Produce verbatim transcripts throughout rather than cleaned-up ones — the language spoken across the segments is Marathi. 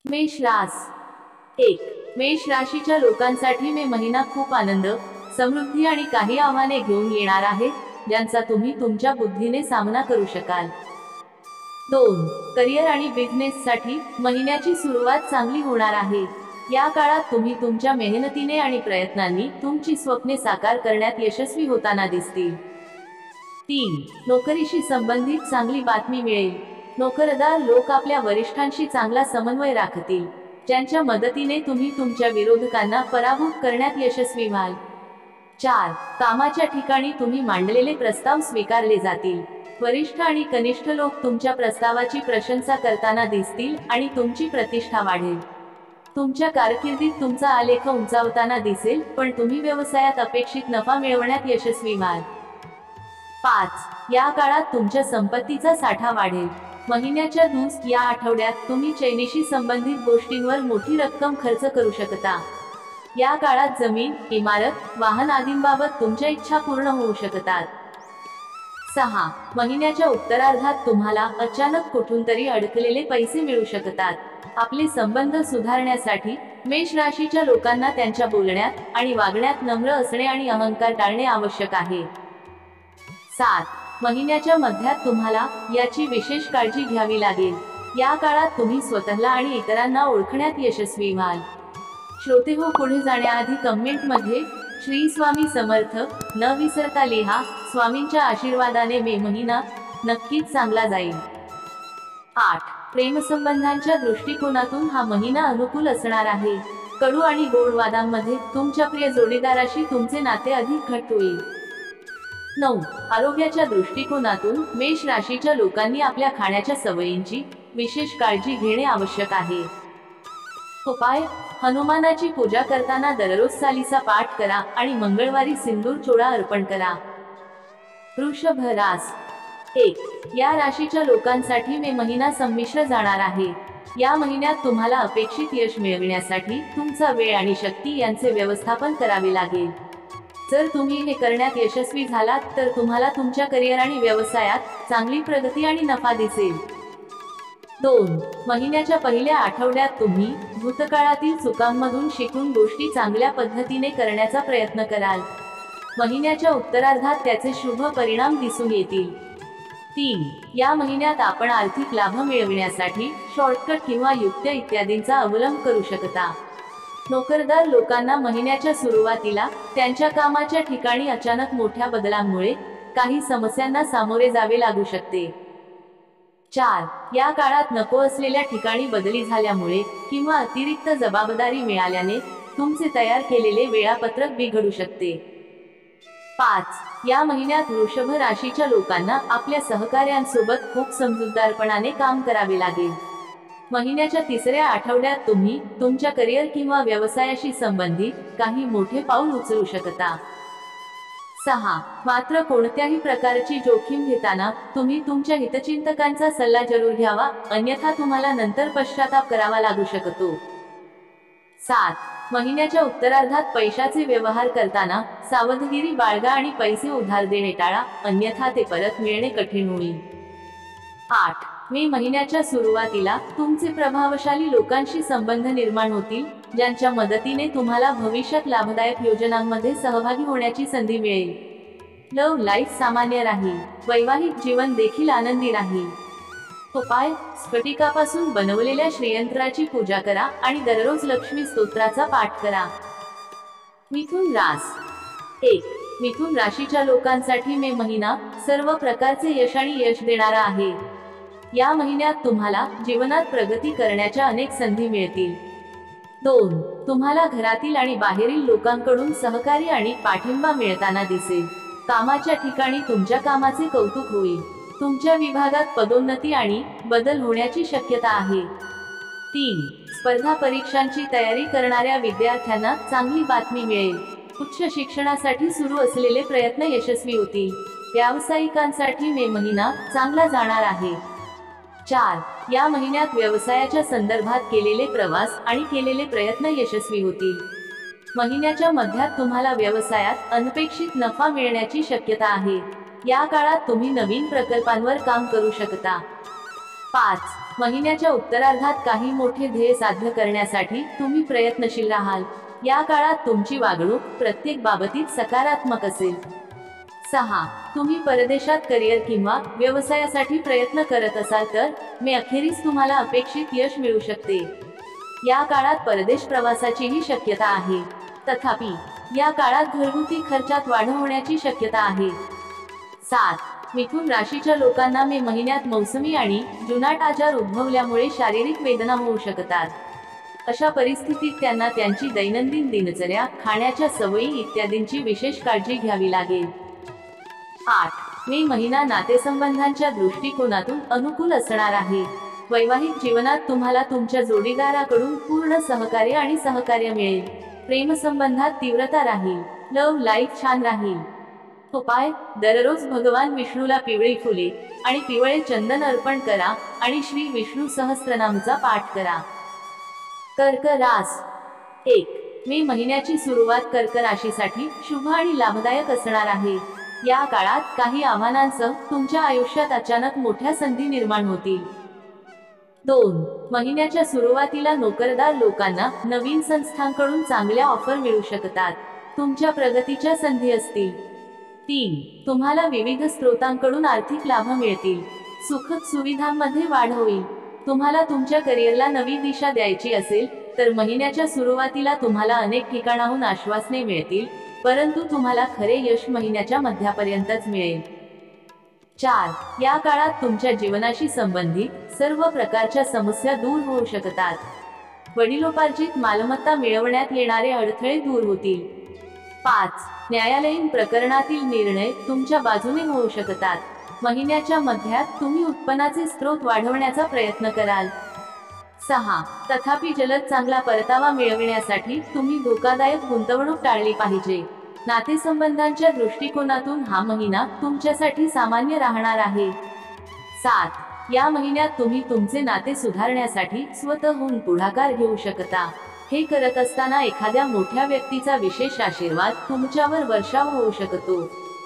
मेष रास एक मेष राशीच्या लोकांसाठी मे महिना खूप आनंद, समृद्धी आणि काही आव्हाने घेऊन येणार आहे, ज्यांचा तुम्ही तुमच्या बुद्धीने सामना करू शकाल. दोन करिअर आणि बिझनेससाठी महिन्याची सुरुवात चांगली होणार आहे. या काळात तुम्ही तुमच्या मेहनतीने आणि प्रयत्नांनी तुमची स्वप्ने साकार करण्यात यशस्वी होताना दिसतील. तीन नोकरीशी संबंधित चांगली बातमी मिळेल. नोकरदार लोक आपल्या वरिष्ठांशी चांगला समन्वय राखतील, ज्यांच्या मदतीने तुम्ही तुमच्या विरोधकांना पराभूत करण्यात यशस्वी व्हाल. चार कामाच्या ठिकाणी तुम्ही मांडलेले प्रस्ताव स्वीकारले जातील. वरिष्ठ आणि कनिष्ठ लोक तुमच्या प्रस्तावाची प्रशंसा करताना दिसतील आणि तुमची प्रतिष्ठा वाढेल. तुमच्या कारकिर्दीत तुमचा आलेख उंचावताना दिसेल, पण तुम्ही व्यवसायात अपेक्षित नफा मिळवण्यात यशस्वी व्हाल. पाच या काळात तुमच्या संपत्तीचा साठा वाढेल. महिन्याच्या दुस या आठवड्यात तुम्ही चैनीशी संबंधित गोष्टींवर मोठी रक्कम खर्च करू शकता. या काळात जमीन, इमारत, वाहन आदींबाबत तुमच्या इच्छा पूर्ण होऊ शकतात. सहा महिन्याच्या उत्तरार्धात तुम्हाला अचानक कुठून तरी अडकलेले पैसे मिळू शकतात. आपले संबंध सुधारण्यासाठी मेष राशीच्या लोकांना त्यांच्या बोलण्यात आणि वागण्यात नम्र असणे आणि अहंकार टाळणे आवश्यक आहे. सात महिन्याच्या मध्यात तुम्हाला याची विशेष काळजी घ्यावी लागेल. या काळात तुम्ही स्वतःला आणि इतरांना ओळखण्यात यशस्वी व्हाल. श्रोतेहो, पुढे जाण्याआधी कमेंटमध्ये श्री स्वामी समर्थ न विसरता लिहा. स्वामींच्या आशीर्वादाने मे महिना नक्कीच चांगला जाईल. आठ प्रेमसंबंधांच्या दृष्टिकोनातून हा महिना अनुकूल असणार आहे. कडू आणि गोड वादांमध्ये तुमच्या प्रिय जोडीदाराशी तुमचे नाते अधिक घट्ट होईल. नऊ आरोग्याच्या दृष्टिकोनातून मेष राशीच्या लोकांनी आपल्या खाण्याच्या सवयींची विशेष काळजी घेणे आवश्यक आहे. उपाय: हनुमानाची पूजा करताना दररोज चालीसा पाठ करा आणि मंगळवारी सिंदूर चोळा अर्पण करा. वृषभ रास एक या राशीच्या लोकांसाठी मे महिना संमिश्र जाणार आहे. या महिन्यात तुम्हाला अपेक्षित यश मिळविण्यासाठी तुमचा वेळ आणि शक्ती यांचे व्यवस्थापन करावे लागेल. जर तुम्ही हे करण्यात यशस्वी झालात तर तुम्हाला तुमच्या करिअर आणि व्यवसायात चांगली प्रगती आणि नफा दिसेल. दोन महिन्याच्या पहिल्या आठवड्यात तुम्ही भूतकाळातील चुकांमधून शिकून गोष्टी चांगल्या पद्धतीने करण्याचा प्रयत्न कराल. महिन्याच्या उत्तरार्धात त्याचे शुभ परिणाम दिसून येतील. तीन या महिन्यात आपण आर्थिक लाभ मिळविण्यासाठी शॉर्टकट किंवा युक्त्या इत्यादींचा अवलंब करू शकता. नोकरदार लोकांना महिन्याच्या सुरुवातीला त्यांच्या कामाच्या ठिकाणी अचानक मोठ्या बदलांमुळे काही समस्यांना सामोरे जावे लागू शकते. चार या काळात नको असलेल्या ठिकाणी बदली झाल्यामुळे किंवा अतिरिक्त जबाबदारी मिळाल्याने तुमचे तयार केलेले वेळापत्रक बिघडू शकते. पाच या महिन्यात वृषभ राशीच्या लोकांना आपल्या सहकाऱ्यांसोबत खूप समजूतदारपणाने काम करावे लागेल. महिन्याच्या तिसऱ्या आठवड्यात तुम्ही तुमच्या करिअर किंवा व्यवसायाशी संबंधित काही मोठे पाऊल उचलू शकता. सहा मात्र कोणत्याही प्रकारची जोखीम घेताना तुम्ही तुमच्या हितचिंतकांचा सल्ला जरूर घ्यावा, अन्यथा तुम्हाला नंतर पश्चाताप करावा लागू शकतो. सात महिन्याच्या उत्तरार्धात पैशाचे व्यवहार करताना सावधगिरी बाळगा आणि पैसे उधार देणे टाळा, अन्यथा ते परत मिळणे कठीण होईल. आठ मे महिन्याच्या सुरुवातीला तुमचे प्रभावशाली लोकांशी संबंध निर्माण होतील, ज्यांच्या मदतीने तुम्हाला भविष्यात लाभदायक योजनांमध्ये सहभागी होण्याची संधी मिळेल. लव्ह लाईफ सामान्य राहील. वैवाहिक जीवन देखील आनंदी राहील. उपाय: स्फटिकापासून बनवलेल्या श्रीयंत्राची पूजा करा आणि दररोज लक्ष्मी स्तोत्राचा पाठ करा. मिथुन रास एक मिथुन राशीच्या लोकांसाठी मे महिना सर्व प्रकारचे यश आणि यश देणारा आहे. या महिन्यात तुम्हाला जीवनात प्रगती करण्याच्या अनेक संधी मिळतील. दोन तुम्हाला घरातील आणि बाहेरील लोकांकडून सहकार्य आणि पाठिंबा मिळताना दिसेल. कामाच्या ठिकाणी तुमच्या कामाचे कौतुक होईल. तुमच्या विभागात पदोन्नती आणि बदल होण्याची शक्यता आहे. तीन स्पर्धा परीक्षांची तयारी करणाऱ्या विद्यार्थ्यांना चांगली बातमी मिळेल. उच्च शिक्षणासाठी सुरू असलेले प्रयत्न यशस्वी होतील. व्यावसायिकांसाठी मे महिना चांगला जाणार आहे. चार या महिन्यात व्यवसायाच्या संदर्भात केलेले प्रवास आणि केलेले प्रयत्न यशस्वी होतील. महिन्याच्या मध्यात तुम्हाला व्यवसायात अनपेक्षित नफा मिळण्याची शक्यता आहे. या काळात तुम्ही नवीन प्रकल्पांवर काम करू शकता. पाच महिन्याच्या उत्तरार्धात काही मोठे ध्येय साध्य करण्यासाठी तुम्ही प्रयत्नशील राहाल। या काळात तुमची वागणूक प्रत्येक बाबतीत सकारात्मक असेल। सहा तुम्ही परदेशात करिअर किंवा व्यवसायासाठी प्रयत्न करत असाल तर मे अखेरीस तुम्हाला अपेक्षित यश मिळू शकते। या काळात परदेश प्रवासाचीही शक्यता आहे, तथापि या काळात घरगुती खर्चात वाढ होण्याची शक्यता आहे। सात मिथुन राशीच्या लोकांना मे महिन्यात मौसमी आणि जुनाट आजार उद्भवल्यामुळे शारीरिक वेदना होऊ शकतात। अशा परिस्थितीत त्यांना त्यांची दैनंदिन दिनचर्या, खाण्याच्या सवयी इत्यादींची विशेष काळजी घ्यावी लागेल। आठ मे महिना नातेसंबंधांच्या दृष्टिकोनातून अनुकूल असणार आहे। वैवाहिक जीवनात तुम्हाला तुमच्या जोडीदाराकडून पूर्ण सहकार्य आणि सहकार्य मिळेल। प्रेमसंबंधात तीव्रता राहील। लव्ह लाईफ छान राहील। उपाय दररोज भगवान विष्णूला पिवळी फुले आणि पिवळे चंदन अर्पण करा आणि श्री विष्णू सहस्त्रनामचा पाठ करा। कर्क रास एक मे महिन्याची सुरुवात कर्क राशीसाठी शुभ आणि लाभदायक असणार आहे। या काळात काही आव्हानांसह तुमच्या आयुष्यात अचानक मोठ्या संधी निर्माण होतील। दोन महिन्याच्या सुरुवातीला नोकरदार लोकांना नवीन संस्थांकडून चांगल्या ऑफर मिळू शकतात। तुमच्या प्रगतीच्या संधी असतील। तीन तुम्हाला विविध स्रोतांकडून आर्थिक लाभ मिळतील। सुखद सुविधांमध्ये वाढ होईल। तुम्हाला तुमच्या करिअरला नवी दिशा द्यायची असेल तर महिन्याच्या सुरुवातीला तुम्हाला अनेक ठिकाणाहून आश्वासने मिळतील, परंतु तुम्हाला खरे यश महिन्याच्या मध्यापर्यंतच मिळेल। चार या काळात तुमच्या जीवनाशी संबंधित सर्व प्रकारच्या समस्या दूर होऊ शकतात। वडिलोपार्जित मालमत्ता मिळवण्यात येणारे अडथळे दूर होतील। पाच न्यायालयीन प्रकरणातील निर्णय तुमच्या बाजूने होऊ शकतात। महिन्याच्या मध्यात तुम्ही उत्पन्नाचे स्रोत वाढवण्याचा प्रयत्न कराल। सहा तथापि जलद चांगला परतावा मिळविण्यासाठी तुम्ही धोकादायक गुंतवणूक टाळली पाहिजे। नातेसंबंधांच्या दृष्टिकोनातून हा महिना तुमच्यासाठी सामान्य राहणार आहे। सात या महिन्यात तुम्ही तुमचे नाते सुधारण्यासाठी स्वतःहून पुढाकार घेऊ शकता। हे करत असताना एखाद्या मोठ्या व्यक्तीचा विशेष आशीर्वाद तुमच्यावर वर्षाव होऊ शकतो।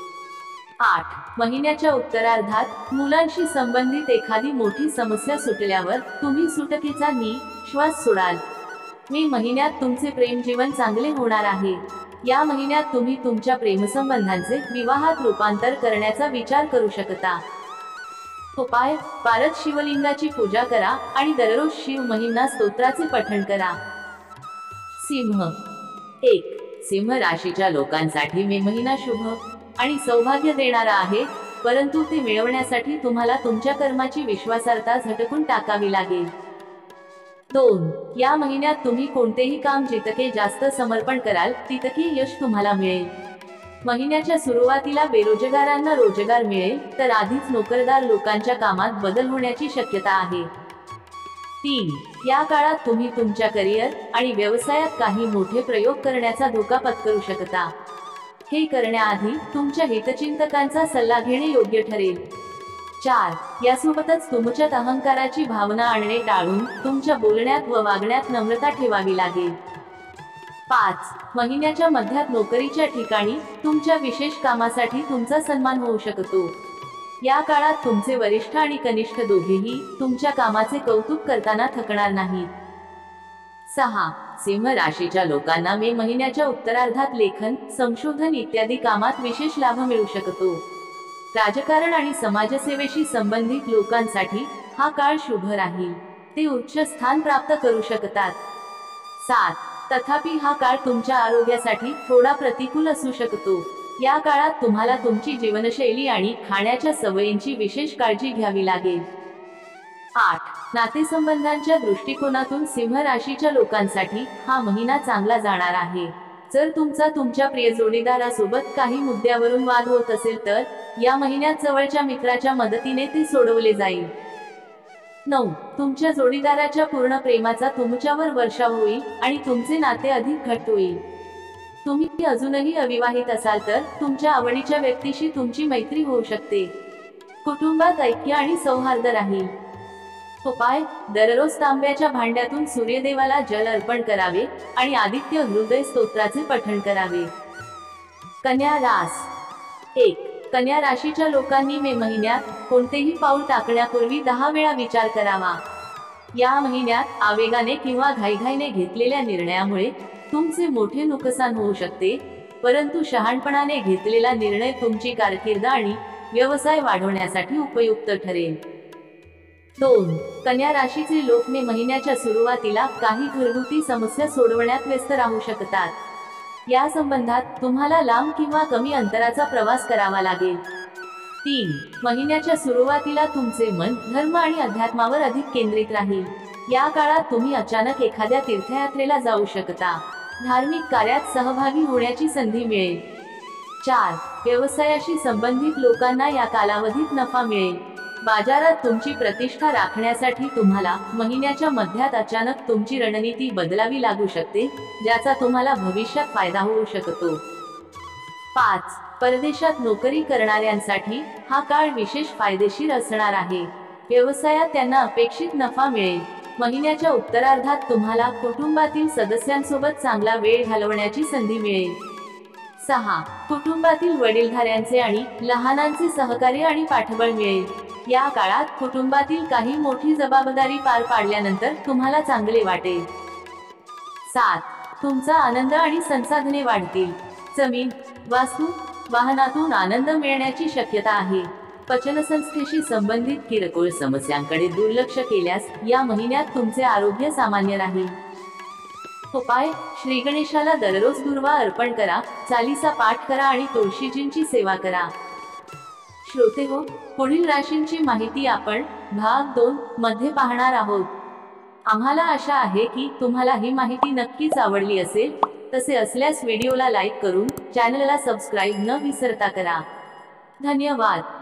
आठ महिन्याच्या उत्तरार्धात मुलांशी संबंधित एखादी मोठी समस्या सुटल्यावर तुम्ही सुटकेचा निश्वास सोडाल। मे महिन्यात तुमचे प्रेमजीवन चांगले होणार आहे। या महिन्यात तुम्ही तुमच्या प्रेमसंबंधांचे विवाहात रूपांतर करण्याचा विचार करू शकता। उपाय पारद शिवलिंगाची पूजा करा आणि दररोज शिव महिमा स्तोत्राचे पठण करा। सिंह एक सिंह राशीच्या लोकांसाठी मे महिना शुभ आणि सौभाग्य देणारा आहे, परंतु ते मिळवण्यासाठी तुम्हाला तुमच्या कर्माची विश्वासार्हता झटकून टाकावी लागेल। दोन या महिन्यात तुम्ही कोणतेही काम जितके जास्त समर्पण कराल तितके यश तुम्हाला मिळेल। महिन्याच्या सुरुवातीला बेरोजगारांना रोजगार मिळेल, तर आधीच नोकरदार लोकांच्या कामात बदल होण्याची शक्यता आहे। तीन या काळात तुम्ही तुमच्या करिअर आणि व्यवसायात काही मोठे प्रयोग करण्याचा धोका पत्करू शकता। हे करण्याआधी तुमच्या हितचिंतकांचा सल्ला घेणे योग्य ठरेल। चार यासोबतच तुमच्यात अहंकाराची भावना आणणे टाळून तुमच्या बोलण्यात व वागण्यात नम्रता ठेवावी लागेल। पाच महिन्याच्या मध्यात नोकरीच्या ठिकाणी तुमच्या विशेष कामासाठी तुमचा सन्मान होऊ शकतो। या काळात तुमचे वरिष्ठ आणि कनिष्ठ दोघेही तुमच्या कामाचे कौतुक करताना थकणार नाहीत। सहा सिंह राशीच्या लोकांना मे महिन्याच्या उत्तरार्धात लेखन, संशोधन इत्यादी कामात विशेष लाभ मिळू शकतो। राजकारण आणि समाजसेवेशी संबंधित लोकांसाठी हा काळ शुभ राहील। ते उच्च स्थान प्राप्त करू शकतात। सात तथापि हा काळ तुमच्या आरोग्यासाठी थोडा प्रतिकूल असू शकतो। या काळात तुम्हाला तुमची जीवनशैली आणि खाण्याच्या सवयींची विशेष काळजी घ्यावी लागेल। आठ नातेसंबंधांच्या दृष्टिकोनातून सिंह राशीच्या लोकांसाठी हा महिना चांगला जाणार आहे। जर तुमचा तुमच्या प्रिय जोडीदारासोबत काही मुद्द्यावरून वाद होत असेल तर या महिन्यात जवळच्या मित्राच्या मदतीने ते सोडवले जाईल। नऊ तुमच्या जोडीदाराच्या पूर्ण प्रेमाचा तुमच्यावर वर्षाव होईल आणि तुमचे नाते अधिक घट्ट होईल। तुम्ही अजूनही अविवाहित असाल तर तुमच्या आवडीच्या व्यक्तीशी तुमची मैत्री होऊ शकते। कुटुंबात ऐक्य आणि सौहार्द राहील। उपाय दररोज तांब्याच्या भांड्यातून सूर्यदेवाला जल अर्पण करावे आणि आदित्य हृदय स्तोत्राचे पठण करावे। कन्या रास एक कन्या राशीच्या लोकांनी मे महिन्यात कोणतेही पाऊल टाकण्यापूर्वी दहा वेळा विचार करावा। या महिन्यात आवेगाने किंवा घाईघाईने घेतलेल्या निर्णयामुळे तुमचे मोठे नुकसान होऊ शकते, परंतु शहाणपणाने घेतलेला निर्णय तुमची कारकीर्द आणि व्यवसाय वाढवण्यासाठी उपयुक्त ठरेल. दोन. कन्या राशीचे लोक मे महिन्याच्या सुरुवातीला काही घरगुती समस्या सोडवण्यात व्यस्त राहू शकतात. या संबंधात तुम्हाला लांब किंवा कमी अंतराचा प्रवास करावा लागेल. तीन. महिन्याच्या सुरुवातीला तुमचे मन धर्म आणि अध्यात्मावर अधिक केंद्रित राहील. या काळात तुम्ही अचानक एखाद्या तीर्थयात्रेला जाऊ शकता. धार्मिक कार्यात सहभागी होण्याची संधी मिळेल. चार. व्यवसायाशी संबंधित लोकांना या कालावधीत नफा मिळेल. बाजारात तुमची प्रतिष्ठा राखण्यासाठी तुम्हाला महिन्याच्या मध्यात अचानक तुमची रणनीती बदलावी लागू शकते, ज्याचा तुम्हाला भविष्यात फायदा होऊ शकतो. पाच. परदेशात नोकरी करणाऱ्यांसाठी हा काळ विशेष फायदेशीर असणार आहे. व्यवसायात त्यांना अपेक्षित नफा मिळेल. महिन्याच्या उत्तरार्धात तुम्हाला कुटुंबातील सदस्यांसोबत चांगला वेळ घालवण्याची संधी मिळेल. सहा. कुटुंबातील वडीलधाऱ्यांचे आणि लहानांचे सहकार्य आणि पाठबळ मिळेल. या काळात कुटुंबातील काही मोठी जबाबदारी पार पाडल्यानंतर तुम्हाला चांगले वाटेल. सात. तुमचा आनंद आणि संसाधने वाढतील. जमीन, वास्तू, वाहनातून आनंद मिळण्याची शक्यता आहे. पचनसंस्थेशी संबंधित किरकोळ समस्यांकडे दुर्लक्ष केल्यास या महिन्यात तुमचे आरोग्य सामान्य राहील. उपाय: श्री गणेशाला दररोज दुर्वा अर्पण करा, चालीसा पाठ करा आणि तुळशीजींची सेवा करा. श्रोते हो, पुढील राशींची माहिती आपण भाग दोन मध्ये पाहणार आहोत. आम्हाला आशा आहे की तुम्हाला ही माहिती नक्कीच आवडली असेल. तसे असल्यास व्हिडिओला लाईक करून चॅनलला सबस्क्राईब न विसरता करा. धन्यवाद.